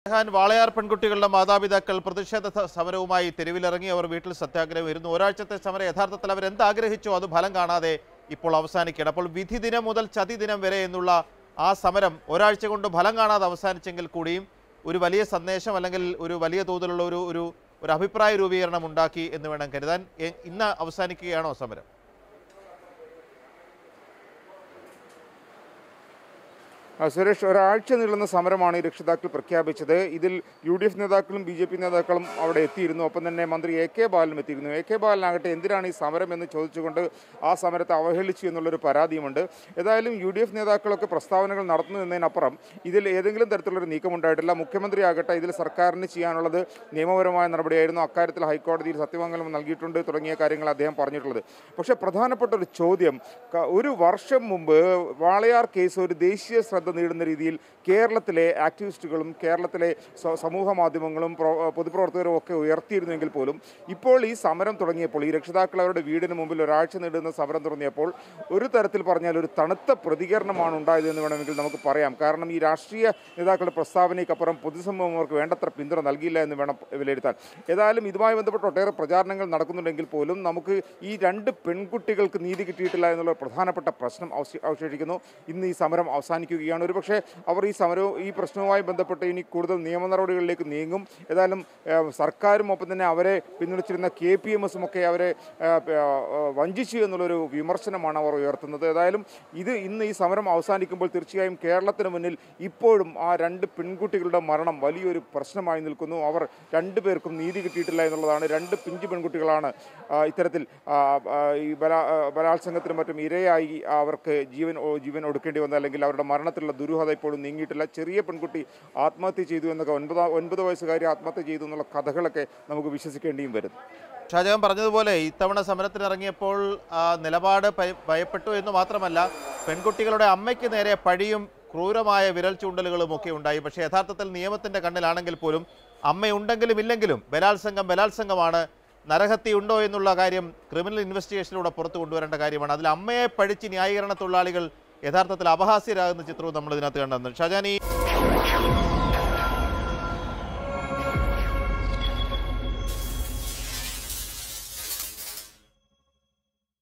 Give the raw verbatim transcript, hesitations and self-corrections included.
വാളയാർ പെൺകുട്ടികളുടെ മാതാപിതാക്കൾ പ്രതിഷേധ സമരവുമായി തെരുവിലിറങ്ങി. അവർ വീട്ടിൽ സത്യാഗ്രഹം ഇരുന്നു. ഒരാഴ്ചത്തെ സമരം യഥാർത്ഥത്തിൽ അവർ എന്താഗ്രഹിച്ചോ അത് ഫലം കാണാതെ ഇപ്പോൾ അവസാനിക്കുകയാണ്. അപ്പോൾ വിധി ദിനം മുതൽ ചതി ദിനം വരെ എന്നുള്ള ആ സമരം ഒരാഴ്ച കൊണ്ട് ഫലം കാണാതെ അവസാനിച്ചെങ്കിൽ കൂടിയും ഒരു വലിയ സന്ദേശം അല്ലെങ്കിൽ ഒരു വലിയ തോതിലുള്ള ഒരു ഒരു ഒരു അഭിപ്രായ രൂപീകരണം ഉണ്ടാക്കി എന്ന് വേണം കരുതാൻ. ഇന്ന് അവസാനിക്കുകയാണോ സമരം? സുരേഷ്, ഒരാഴ്ച നീളുന്ന സമരമാണ് ഈ രക്ഷിതാക്കൾ പ്രഖ്യാപിച്ചത്. ഇതിൽ യു ഡി എഫ് നേതാക്കളും ബി ജെ പി നേതാക്കളും അവിടെ എത്തിയിരുന്നു. ഒപ്പം തന്നെ മന്ത്രി എ കെ ബാലനും എത്തിയിരുന്നു. എ കെ ബാലനാകട്ടെ എന്തിനാണ് ഈ സമരം എന്ന് ചോദിച്ചുകൊണ്ട് ആ സമരത്തെ അവഹേളിച്ചു എന്നുള്ളൊരു പരാതിയുമുണ്ട്. ഏതായാലും യു ഡി എഫ് നേതാക്കളൊക്കെ പ്രസ്താവനകൾ നടത്തുന്നതിനപ്പുറം ഇതിൽ ഏതെങ്കിലും തരത്തിലുള്ളൊരു നീക്കമുണ്ടായിട്ടില്ല. മുഖ്യമന്ത്രി ആകട്ടെ ഇതിൽ സർക്കാരിന് ചെയ്യാനുള്ളത് നിയമപരമായ നടപടിയായിരുന്നു. അക്കാര്യത്തിൽ ഹൈക്കോടതിയിൽ സത്യവാങ്മൂലം നൽകിയിട്ടുണ്ട് തുടങ്ങിയ കാര്യങ്ങൾ അദ്ദേഹം പറഞ്ഞിട്ടുള്ളത്. പക്ഷേ പ്രധാനപ്പെട്ട ഒരു ചോദ്യം, ഒരു വർഷം മുമ്പ് വാളയാർ കേസ് ഒരു ദേശീയ ശ്രദ്ധ നേടുന്ന രീതിയിൽ കേരളത്തിലെ ആക്ടിവിസ്റ്റുകളും കേരളത്തിലെ സമൂഹ മാധ്യമങ്ങളും പൊതുപ്രവർത്തകരും ഒക്കെ ഉയർത്തിയിരുന്നെങ്കിൽ പോലും ഇപ്പോൾ ഈ സമരം തുടങ്ങിയപ്പോൾ, ഈ രക്ഷിതാക്കൾ അവരുടെ വീടിന് മുമ്പിൽ ഒരാഴ്ച നീടുന്ന സമരം തുടങ്ങിയപ്പോൾ ഒരു തരത്തിൽ പറഞ്ഞാൽ ഒരു തണുത്ത പ്രതികരണമാണ് ഉണ്ടായതെന്ന് വേണമെങ്കിൽ നമുക്ക് പറയാം. കാരണം ഈ രാഷ്ട്രീയ നേതാക്കളുടെ പ്രസ്താവനയ്ക്കപ്പുറം പൊതുസമൂഹം അവർക്ക് വേണ്ടത്ര പിന്തുണ നൽകിയില്ല എന്ന് വേണം വിലയിരുത്താൻ. ഏതായാലും ഇതുമായി ബന്ധപ്പെട്ട് ഒട്ടേറെ പ്രചാരണങ്ങൾ നടക്കുന്നുണ്ടെങ്കിൽ പോലും നമുക്ക് ഈ രണ്ട് പെൺകുട്ടികൾക്ക് നീതി കിട്ടിയിട്ടില്ല എന്നുള്ള പ്രധാനപ്പെട്ട പ്രശ്നം അവശേഷിക്കുന്നു. ഇന്ന് ഈ സമരം അവസാനിക്കുകയാണ്. ഒരുപക്ഷെ അവർ ഈ സമരവും ഈ പ്രശ്നവുമായി ബന്ധപ്പെട്ട് ഇനി കൂടുതൽ നിയമ നടപടികളിലേക്ക് നീങ്ങും. ഏതായാലും സർക്കാരും ഒപ്പം തന്നെ അവരെ പിന്തുണച്ചിരുന്ന കെ പി എം എസും ഒക്കെ അവരെ വഞ്ചിച്ചു എന്നുള്ളൊരു വിമർശനമാണ് അവർ ഉയർത്തുന്നത്. ഏതായാലും ഇത് ഇന്ന് ഈ സമരം അവസാനിക്കുമ്പോൾ തീർച്ചയായും കേരളത്തിന് മുന്നിൽ ഇപ്പോഴും ആ രണ്ട് പെൺകുട്ടികളുടെ മരണം വലിയൊരു പ്രശ്നമായി നിൽക്കുന്നു. അവർ രണ്ടു പേർക്കും നീതി കിട്ടിയിട്ടില്ല എന്നുള്ളതാണ്. രണ്ട് പിഞ്ചു പെൺകുട്ടികളാണ് ഇത്തരത്തിൽ ഈ ബലാ ബലാത്സംഗത്തിനും മറ്റും ഇരയായി അവർക്ക് ജീവൻ ജീവൻ ഒടുക്കേണ്ടി വന്നത്, അല്ലെങ്കിൽ അവരുടെ മരണത്തിലുള്ള ദുരൂഹത ഇപ്പോഴും നീങ്ങിയിട്ടില്ല. ചെറിയ പെൺകുട്ടി ആത്മഹത്യ ചെയ്തു എന്നൊക്കെ, ഒൻപത് ഒൻപത് വയസ്സുകാരി ആത്മഹത്യ ചെയ്തു എന്നുള്ള കഥകളൊക്കെ നമുക്ക് വിശ്വസിക്കേണ്ടിയും വരും. ഷാജഹാൻ പറഞ്ഞതുപോലെ ഇത്തവണ സമരത്തിനിറങ്ങിയപ്പോൾ നിലപാട് ഭയപ്പെട്ടു എന്ന് മാത്രമല്ല, പെൺകുട്ടികളുടെ അമ്മയ്ക്ക് നേരെ പഴിയും ക്രൂരമായ വിരൽ ചൂണ്ടലുകളും ഒക്കെ ഉണ്ടായി. പക്ഷേ യഥാർത്ഥത്തിൽ നിയമത്തിൻ്റെ കണ്ണിലാണെങ്കിൽ പോലും അമ്മയുണ്ടെങ്കിലും ഇല്ലെങ്കിലും ബലാത്സംഗം ബലാത്സംഗമാണ്. നരഹത്യ ഉണ്ടോ എന്നുള്ള കാര്യം ക്രിമിനൽ ഇൻവെസ്റ്റിഗേഷനിലൂടെ പുറത്തു കൊണ്ടുവരേണ്ട കാര്യമാണ്. അതിൽ അമ്മയെ പഴിച്ച് ന്യായീകരണ തൊഴിലാളികൾ യഥാർത്ഥത്തിൽ അപഹാസ്യരാകുന്ന ചിത്രവും നമ്മൾ ഇതിനകത്ത് കണ്ടെന്ന്. ഷാജാനി